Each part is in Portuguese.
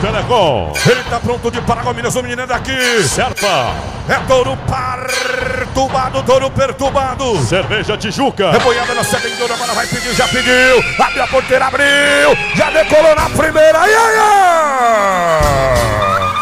Telecom. Ele tá pronto de Paragominas, o menino é daqui. Serpa. É touro perturbado, touro perturbado. Cerveja Tijuca. Reboiada na Serra de Ouro, agora vai pedir, já pediu. Abre a porteira, abriu. Já decolou na primeira. Ai, ai, ai.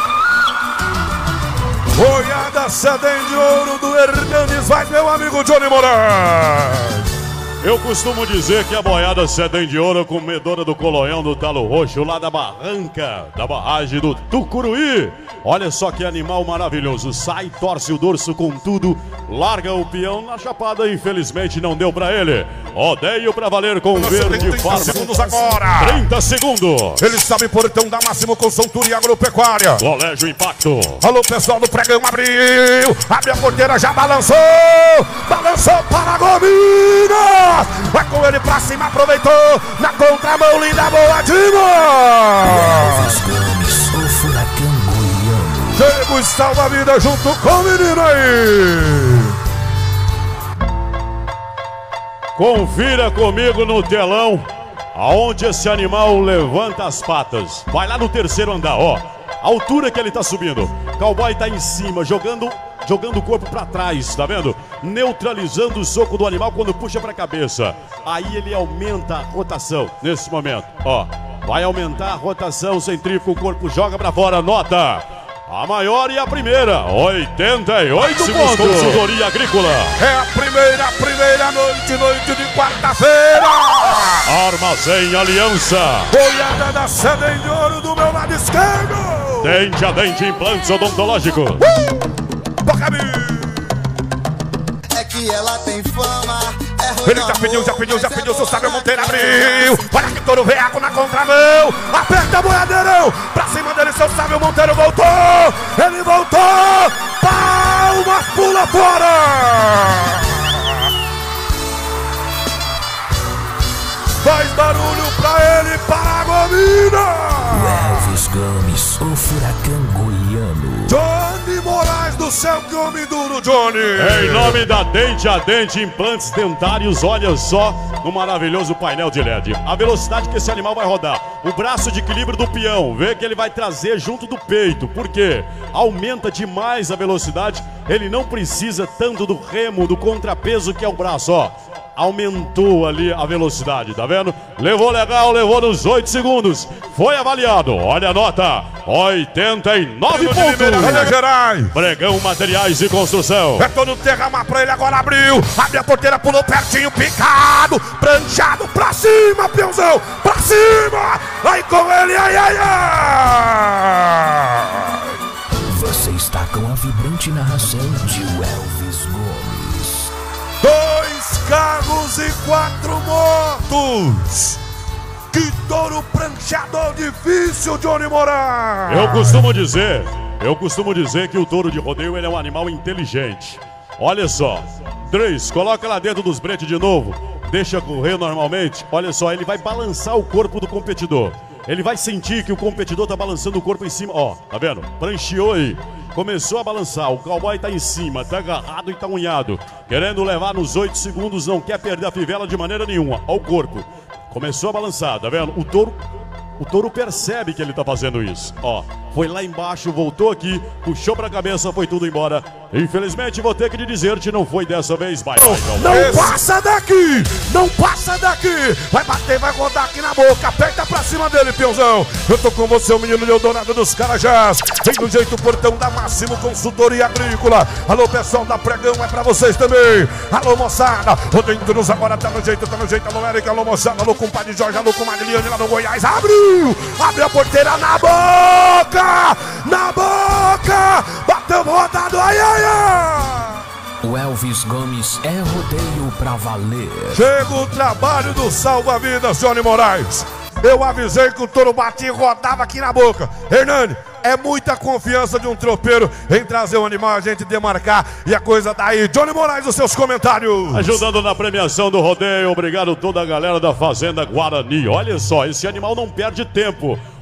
Boiada Sedem de Ouro do Hernanes, vai meu amigo Johnny Moraes. Eu costumo dizer que a boiada Sedem de Ouro, comedora do Colonhão do Talo Roxo, lá da barranca, da barragem do Tucuruí. Olha só que animal maravilhoso, sai, torce o dorso com tudo, larga o peão na chapada, infelizmente não deu pra ele. Rodeio pra valer com Verde 30 Farma. segundos agora. 30 segundos. Ele sabe portão da Máximo Consultura e Agropecuária. Colégio Impacto. Alô pessoal do pregão, abriu. Abre a porteira, já balançou. Balançou para a Gominas. Vai com ele pra cima, aproveitou. Na contramão, linda, boa demais. O furacão goiano. Chega o salva-vida junto com o menino aí. Confira comigo no telão aonde esse animal levanta as patas. Vai lá no terceiro andar, ó. A altura que ele tá subindo. Cowboy tá em cima, jogando o corpo pra trás, tá vendo? Neutralizando o soco do animal quando puxa pra cabeça. Aí ele aumenta a rotação nesse momento, ó. Vai aumentar a rotação centrífuga, o corpo joga pra fora, nota. A maior e a primeira, 88 pontos. Consultoria Agrícola. É a primeira noite de quarta-feira. Armazém Aliança. Boiada da Sedem de Ouro do meu lado esquerdo. Dente a dente, implantes odontológicos. É que ela tem fama. Ele já pediu, seu Sábio Monteiro abriu. Olha que touro veaco na contramão. Aperta boiadeirão. Pra cima dele, seu Sábio Monteiro voltou. Ele voltou. Palmas, pula fora. Faz barulho pra ele, para a Gomina. Elvis Gomes, o furacão goiano. Johnny Moraes do céu, que homem duro, Johnny. Em nome da Dente a Dente Implantes Dentários, olha só no maravilhoso painel de LED. A velocidade que esse animal vai rodar, o braço de equilíbrio do peão, vê que ele vai trazer junto do peito. Por quê? Aumenta demais a velocidade, ele não precisa tanto do remo, do contrapeso que é o braço, ó. Aumentou ali a velocidade, tá vendo? Levou legal, levou nos 8 segundos. Foi avaliado, olha a nota, 89 pontos. Minas Gerais. Pregão Materiais e Construção. É todo terramar pra ele, agora abriu. Abre a porteira, pulou pertinho, picado, pranchado, pra cima, peãozão, pra cima. Vai com ele, ai, ai, ai. Você está com a vibrante narração de Elvis Gomes. 2 carros e 4 motos. Que touro pranchador difícil, Johnny Moraes. Eu costumo dizer que o touro de rodeio ele é um animal inteligente. Olha só, 3, coloca lá dentro dos bretes de novo, deixa correr normalmente. Olha só, ele vai balançar o corpo do competidor. Ele vai sentir que o competidor tá balançando o corpo em cima, ó, tá vendo? Prancheou aí. Começou a balançar, o cowboy tá em cima, tá agarrado e tá unhado. Querendo levar nos 8 segundos, não quer perder a fivela de maneira nenhuma. Ó o corpo. Começou a balançar, tá vendo? O touro percebe que ele tá fazendo isso. Ó, foi lá embaixo, voltou aqui, puxou pra cabeça, foi tudo embora. Infelizmente, vou ter que te dizer-te, não foi dessa vez. Vai, não passa daqui! Não passa daqui! Vai bater, vai rodar aqui na boca. Aperta pra cima dele, peãozão. Eu tô com você, o menino Eldorado dos Carajás. Vem do jeito portão da Máximo Consultoria Agrícola. Alô, pessoal da Pregão, é pra vocês também. Alô, moçada. Rodando-nos agora, tá no jeito. Alô, Érica, alô, moçada. Alô, compadre Jorge, alô, comadre Liane lá no Goiás. Abriu! Abre a porteira na boca! Na boca! Bateu rodado, ai, ai, ai! O Elvis Gomes é rodeio pra valer. Chega o trabalho do salva-vidas, Johnny Moraes. Eu avisei que o touro batia e rodava aqui na boca. Hernani, é muita confiança de um tropeiro em trazer o animal, a gente demarcar e a coisa tá aí. Johnny Moraes, os seus comentários. Ajudando na premiação do rodeio, obrigado a toda a galera da Fazenda Guarani. Olha só, esse animal não perde tempo.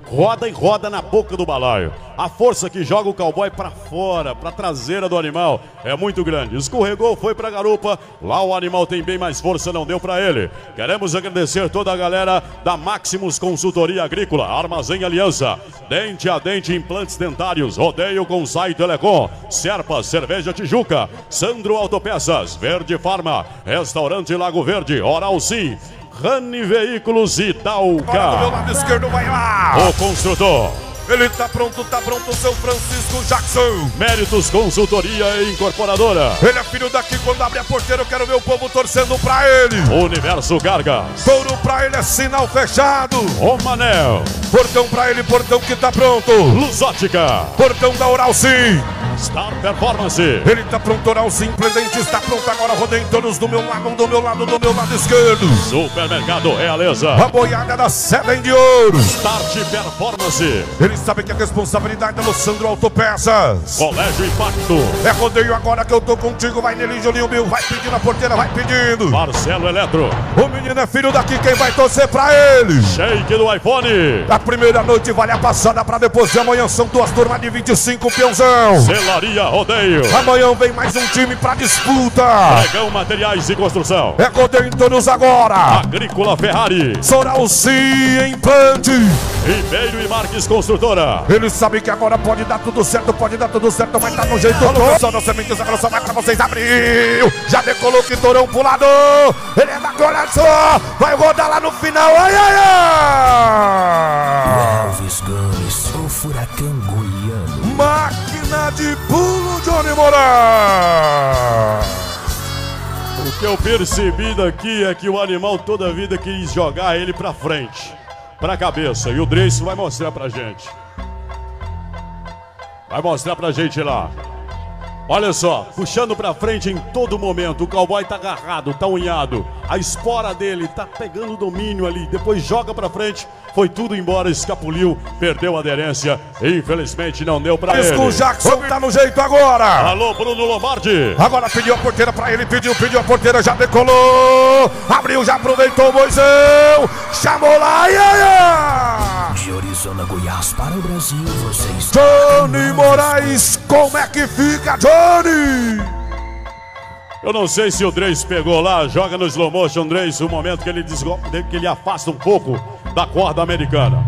roda e roda na boca do balaio. A força que joga o cowboy pra fora, pra traseira do animal, é muito grande. Escorregou, foi pra garupa. Lá o animal tem bem mais força, não deu pra ele. Queremos agradecer toda a galera da Maximus Consultoria Agrícola, Armazém Aliança, Dente a Dente Implantes Dentários, Rodeio com Sai Telecom, Serpa Cerveja Tijuca, Sandro Autopeças, Verde Farma, Restaurante Lago Verde, Oral Sim, Rani Veículos e Talca. Agora do meu lado esquerdo vai lá. O construtor. Ele tá pronto, seu Francisco Jackson. Méritos Consultoria e Incorporadora. Ele é filho daqui, quando abre a porteira eu quero ver o povo torcendo pra ele. Universo Cargas. Touro pra ele é sinal fechado. O Manel. Portão pra ele, portão que tá pronto. Luzótica. Portão da Oral Sim. Star Performance. Ele tá pronto, Oral Sim, presente, está pronto agora, rodem todos do meu lado esquerdo. Supermercado Realeza. A boiada da Sedem de Ouro. Start Performance. Ele sabe que a responsabilidade é do Sandro Autopeças. Colégio Impacto. É rodeio agora que eu tô contigo, vai nele, Julinho Mil, vai pedindo a porteira, vai pedindo. Marcelo Eletro. O menino é filho daqui, quem vai torcer pra ele? Shake do iPhone. A primeira noite vale a passada pra depois de amanhã, são duas turmas de 25, peãozão. Celaria Rodeio. Amanhã vem mais um time pra disputa. Pregão Materiais e Construção. É rodeio em todos agora. Agrícola Ferrari. Soralci Implante. Ribeiro e Marques Construtora. Ele sabe que agora pode dar tudo certo, vai estar no jeito todo. Pessoal das sementes, agora só vai pra vocês, abriu. Já decolou que Torão pulador. Ele é da glória só. Vai rodar lá no final, ai, ai, ai. Elvis Gomes, o furacão goiano. Máquina de pulo, Johnny Moraes. O que eu percebi daqui é que o animal toda a vida quis jogar ele pra frente, pra cabeça. E o Drace vai mostrar pra gente. Vai mostrar pra gente lá. Olha só, puxando pra frente em todo momento. O cowboy tá agarrado, tá unhado. A espora dele tá pegando domínio ali. Depois joga pra frente. Foi tudo embora, escapuliu, perdeu a aderência. Infelizmente não deu pra ele. O Jackson tá no jeito agora. Alô, Bruno Lombardi. Agora pediu a porteira pra ele, pediu a porteira, já decolou. Abriu, já aproveitou o Moisão. Chamou lá, ai, ai, ai. De Arizona, Goiás para o Brasil, você está... Johnny Moraes, como é que fica, Johnny? Eu não sei se o Drace pegou lá, joga no slow motion, Drace, o momento que ele afasta um pouco da corda americana.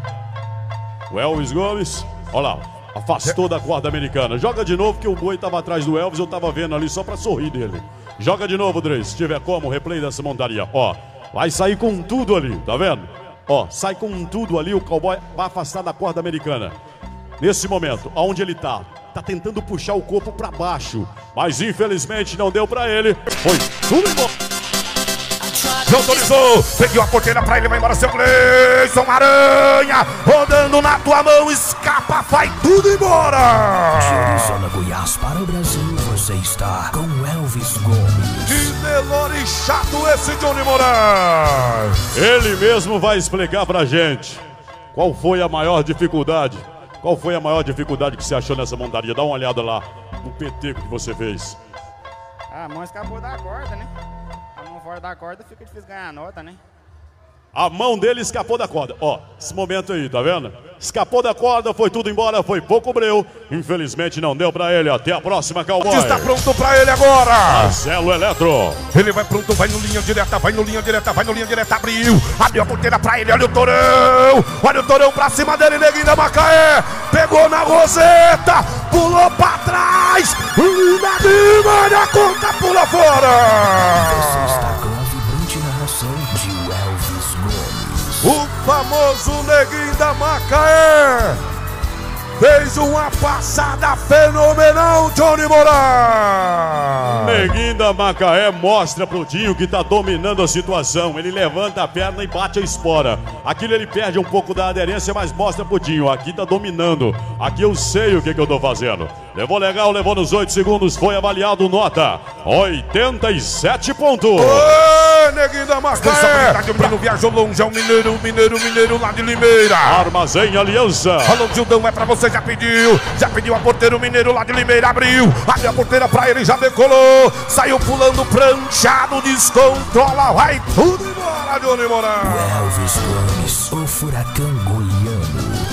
O Elvis Gomes, olha lá, afastou da corda americana. Joga de novo que o boi estava atrás do Elvis, eu estava vendo ali só para sorrir dele. Joga de novo, Drace, se tiver como, replay dessa montaria. Ó, vai sair com tudo ali, tá vendo? Ó, sai com tudo ali, o cowboy vai afastar da corda americana. Nesse momento, aonde ele tá tentando puxar o corpo pra baixo, mas infelizmente não deu pra ele. Foi tudo embora. Não autorizou, pediu a porteira pra ele, vai embora seu Gleison Aranha, rodando na tua mão, escapa, vai tudo embora. De Arizona, Goiás para o Brasil, você está com Elvis Gomes. Que Nelore chato esse Johnny Moraes. Ele mesmo vai explicar pra gente qual foi a maior dificuldade. Qual foi a maior dificuldade que você achou nessa montaria? Dá uma olhada lá no peteco que você fez. A mão escapou da corda, né? A mão fora da corda fica difícil ganhar a nota, né? A mão dele escapou da corda. Ó, esse momento aí, tá vendo? Escapou da corda, foi tudo embora, foi pouco breu. Infelizmente não deu pra ele. Até a próxima, cowboy. Está pronto pra ele agora. Marcelo Eletro. Ele vai pronto, vai no linha direta, abriu a porteira pra ele, olha o Torão pra cima dele, neguinho da Macaé, pegou na roseta, pulou pra trás, linda demais, a conta pula fora. Você está com a vibrante narração de Elvis Gomes. O famoso neguinho da Macaé fez uma passada fenomenal, Johnny Moraes. Neguinho da Macaé mostra pro Dinho que tá dominando a situação. Ele levanta a perna e bate a espora. Aquilo ele perde um pouco da aderência, mas mostra pro Dinho. Aqui tá dominando. Aqui eu sei o que eu tô fazendo. Levou legal, levou nos 8 segundos. Foi avaliado nota 87 pontos. Ô, neguinho da Macaé. O menino viajou longe, é o mineiro lá de Limeira. Armazém Aliança. Alô, Gildão, é pra você, já pediu a porteira, o mineiro lá de Limeira, abriu a porteira pra ele, já decolou, saiu pulando pranchado, descontrola, vai tudo embora, Johnny Moraes. O Elvis Gomes, o furacão goiano.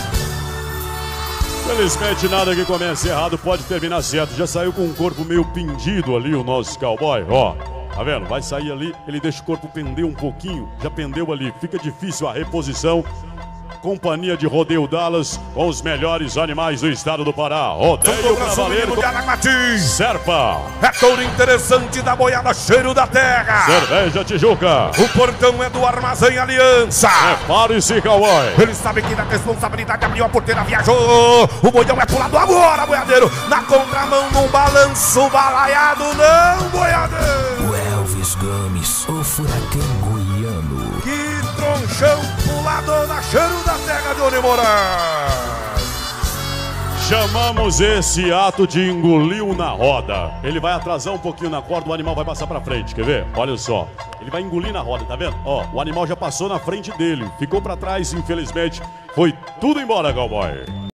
Felizmente nada que comece errado pode terminar certo. Já saiu com o corpo meio pendido ali o nosso cowboy, ó. Tá vendo? Vai sair ali, ele deixa o corpo pender um pouquinho. Já pendeu ali, fica difícil a reposição. Companhia de Rodeio Dallas com os melhores animais do estado do Pará. Rodeio pra valer com Serpa. É touro interessante da boiada, cheiro da terra. Cerveja Tijuca. O portão é do Armazém Aliança. Prepare-se, cowboy. Ele sabe que da responsabilidade abriu a porteira, viajou. O boião é pulado agora, boiadeiro. Na contramão, num balanço balaiado, não, boiadeiro. O Elvis Gomes, o furacão goiano. Que tronchão pulador da cheiro da terra de Oni Moraes. Chamamos esse ato de engoliu na roda. Ele vai atrasar um pouquinho na corda, o animal vai passar pra frente, quer ver? Olha só, ele vai engolir na roda, tá vendo? Ó, o animal já passou na frente dele, ficou pra trás, infelizmente, foi tudo embora, cowboy.